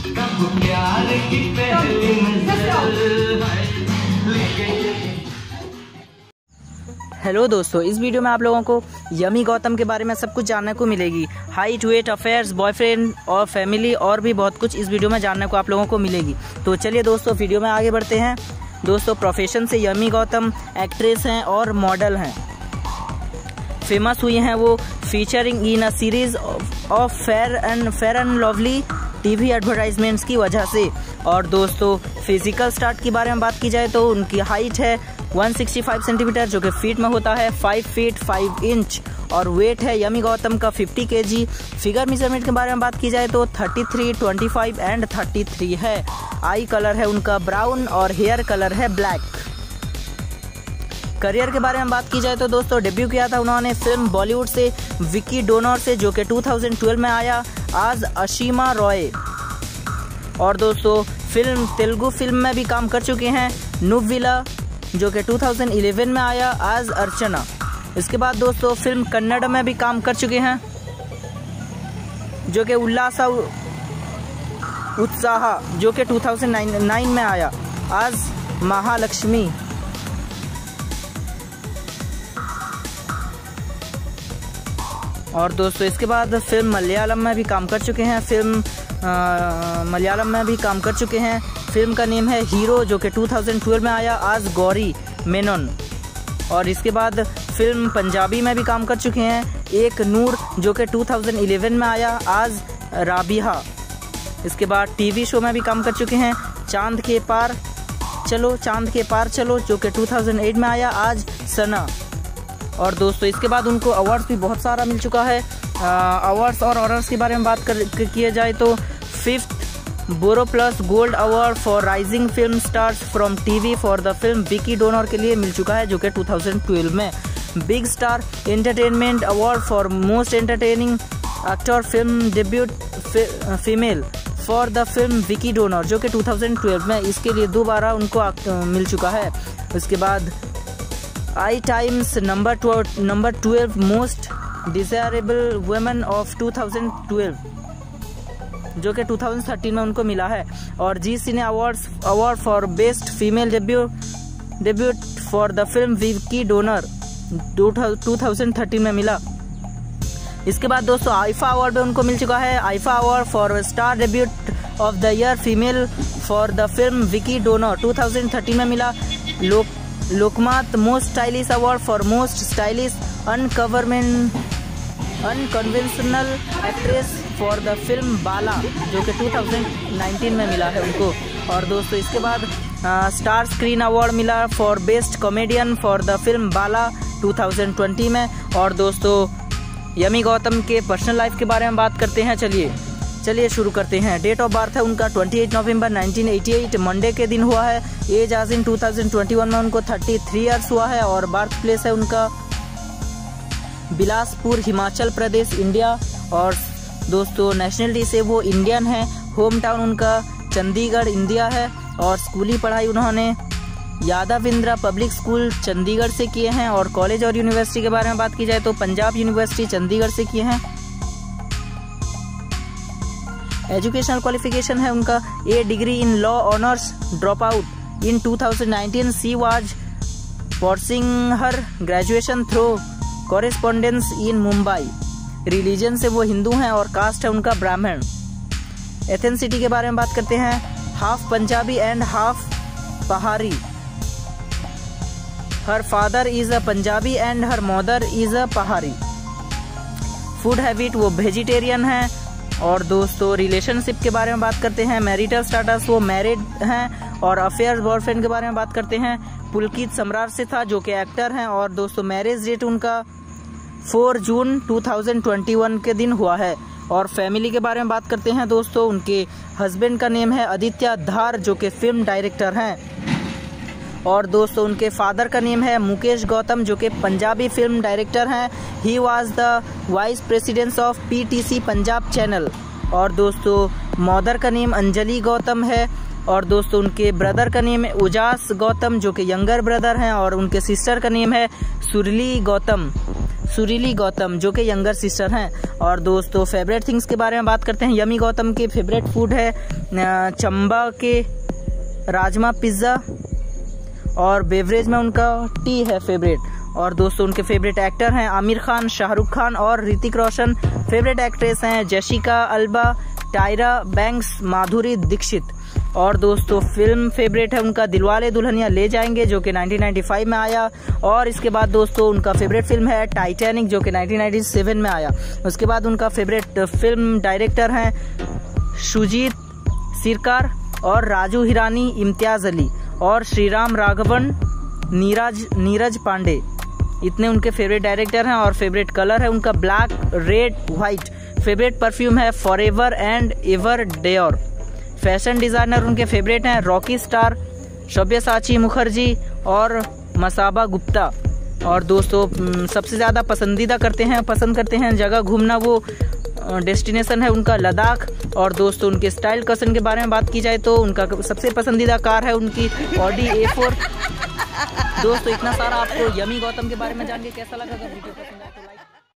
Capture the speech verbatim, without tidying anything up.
तब प्यार की पहली मंजिल लेके। हेलो दोस्तों, इस वीडियो में आप लोगों को यमी गौतम के बारे में सब कुछ जानने को मिलेगी। हाइट, वेट, अफेयर्स, बॉयफ्रेंड और फैमिली और भी बहुत कुछ इस वीडियो में जानने को आप लोगों को मिलेगी। तो चलिए दोस्तों, वीडियो में आगे बढ़ते हैं। दोस्तों, प्रोफेशन से यमी गौतम एक्ट्रेस हैं और मॉडल हैं। फेमस हुई हैं वो featuring in a series of fair and fair and lovely TV advertisements की वजह से। और दोस्तों, फिजिकल स्टार्ट के बारे में बात की जाए तो उनकी हाइट है एक सौ पैंसठ सेंटीमीटर, जो कि फीट में होता है पाँच फीट पाँच इंच। और वेट है यमी गौतम का पचास केजी। फिगर मेजरमेंट के बारे में बात की जाए तो तैंतीस, पच्चीस एंड तैंतीस है। आई कलर है उनका ब्राउन और हेयर कलर है ब्लैक। करियर के बारे में बात की जाए तो दोस्तों, डेब्यू किया था उन्होंने फिल्म बॉलीवुड से विकी डोनर से, जो कि दो हज़ार बारह में आया आज अशीमा रॉय। और दोस्तों, फिल्म तेलुगु फिल्म में भी काम कर चुके हैं नुव्विला, जो कि दो हज़ार ग्यारह में आया आज अर्चना। इसके बाद दोस्तों, फिल्म कन्नड़ में भी काम कर चुके हैं, जो कि उल्लास उत्साह, जो कि दो हज़ार नौ में आया आज महालक्ष्मी। और दोस्तों, इसके बाद फिल्म मलयालम में भी काम कर चुके हैं फिल्म आ, मलयालम में भी काम कर चुके हैं। फिल्म का नेम है हीरो, जो कि दो हज़ार बारह में आया आज गौरी मेनन। और इसके बाद फिल्म पंजाबी में भी काम कर चुके हैं एक नूर, जो कि दो हज़ार ग्यारह में आया आज राबिहा। इसके बाद टीवी शो में भी काम कर चुके हैं चांद के पार चलो चांद के पार चलो, जो कि दो हज़ार आठ में आया आज सना। और दोस्तों, इसके बाद उनको अवार्ड्स भी बहुत सारा मिल चुका है। अवार्ड्स और ऑनर्स के बारे में बात कर किया जाए तो fifth Boro Plus gold award for rising film stars from TV for the film Vicky Donor के लिए मिल चुका है, जो कि दो हज़ार बारह में। Big Star entertainment award for most entertaining actor film debut female for the film Vicky Donor, जो कि दो हज़ार बारह में, इसके लिए दोबारा उनको मिल चुका है। उसके बाद आई Times number number twelve most desirable women of दो हज़ार बारह, जो कि दो हज़ार तेरह में उनको मिला है। और Zee cine awards award for best female debut debut for the film Vicky Donor दो हज़ार तेरह में मिला। इसके बाद दोस्तों, आईफा अवार्ड भी उनको मिल चुका है। IIFA award for star debut of the year female for the film Vicky Donor दो हज़ार तेरह में मिला। लोक Lokmat most stylish award for most stylish अनकवरमेंट unconventional actress for the film Bala, जो कि दो हज़ार उन्नीस में मिला है उनको। और दोस्तों, इसके बाद स्टार स्क्रीन अवार्ड मिला for best comedian for the film Bala दो हज़ार बीस में। और दोस्तों, यमी गौतम के पर्सनल लाइफ के बारे में बात करते हैं। चलिए चलिए शुरू करते हैं। डेट ऑफ बर्थ है उनका अट्ठाईस नवंबर उन्नीस सौ अट्ठासी, मंडे के दिन हुआ है। एज आज इन दो हज़ार इक्कीस में उनको तैंतीस इयर्स हुआ है। और बर्थ प्लेस है उनका बिलासपुर, हिमाचल प्रदेश, इंडिया। और दोस्तों, नेशनलिटी से वो इंडियन है। होम टाउन उनका चंडीगढ़, इंडिया है। और स्कूली पढ़ाई उन्होंने Yadavindra public school Chandigarh से किए हैं। और कॉलेज और यूनिवर्सिटी के बारे में बात की जाए तो पंजाब यूनिवर्सिटी चंडीगढ़ से किए हैं। एजुकेशनल क्वालिफिकेशन है उनका a degree in law honours drop out in दो हज़ार उन्नीस। She was pursuing her graduation through correspondence in Mumbai. Religion से वो हिंदू हैं और कास्ट है उनका ब्राह्मण। एथेंसिटी के बारे में बात करते हैं, half Punjabi and half Pahari. Her father is a Punjabi and her mother is a Pahari. Food habit वो वेजिटेरियन है। और दोस्तों, रिलेशनशिप के बारे में बात करते हैं, मैरिटल स्टेटस वो मैरिड हैं। और अफेयर्स बॉयफ्रेंड के बारे में बात करते हैं, पुलकित सम्राट से था, जो कि एक्टर हैं। और दोस्तों, मैरिज डेट उनका चार जून दो हज़ार इक्कीस के दिन हुआ है। और फैमिली के बारे में बात करते हैं दोस्तों, उनके हस्बैंड का नेम है आदित्य धार, जो कि फिल्म डायरेक्टर हैं। और दोस्तों, उनके फादर का नेम है मुकेश गौतम, जो कि पंजाबी फिल्म डायरेक्टर हैं। He was the vice president of PTC Punjab channel. और दोस्तों, मदर का नेम अंजलि गौतम है। और दोस्तों, उनके ब्रदर का नेम है उजास गौतम, जो कि यंगर ब्रदर हैं। और उनके सिस्टर का नेम है सुरली गौतम। सुरीली गौतम जो कि यंगर सिस्टर हैं। और दोस्तों फेवरेट थिंग्स के बारे में बात करते हैं। यमी गौतम के फेवरेट फूड है चंबा के राजमा पिज़्ज़ा, और बेवरेज में उनका टी है फेवरेट। और दोस्तों उनके फेवरेट एक्टर हैं आमिर खान, शाहरुख खान और ऋतिक रोशन। फेवरेट एक्ट्रेस हैं Jessica Alba, Tyra Banks, Madhuri Dixit. और दोस्तों फिल्म फेवरेट है उनका दिलवाले दुल्हनिया ले जाएंगे जो कि नाइनटीन नाइंटी फाइव में आया। और इसके बाद दोस्तों उनका फेवरेट फिल्म है टाइटैनिक जो कि नाइनटीन नाइंटी सेवन में आया। उसके बाद उनका फेवरेट फिल्म डायरेक्टर हैं सुजीत सिरकार और राजू हिरानी, इम्तियाज अली और श्रीराम राघवन, नीरज नीरज पांडे। इतने उनके फेवरेट डायरेक्टर हैं। और फेवरेट कलर है उनका black, red, white. Favourite perfume है forever and ever dare. Fashion designer उनके फेवरेट हैं रॉकी स्टार, सब्यसाची मुखर्जी और मसाबा गुप्ता। और दोस्तों सबसे ज़्यादा पसंदीदा करते हैं पसंद करते हैं जगह घूमना, वो डेस्टिनेशन है उनका लद्दाख। और दोस्तों उनके स्टाइल कसन के बारे में बात की जाए तो उनका सबसे पसंदीदा कार है उनकी ऑडी ए फोर। दोस्तों इतना सारा आपको यमी गौतम के बारे में जान के कैसा लगा? अगर वीडियो पसंद आए तो लाइक